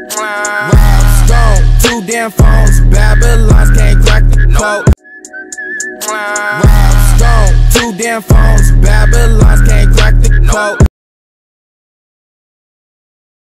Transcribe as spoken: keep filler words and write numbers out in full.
Rob Stone, two damn phones, Babylons can't crack the code. Rob Stone, two damn phones, Babylons can't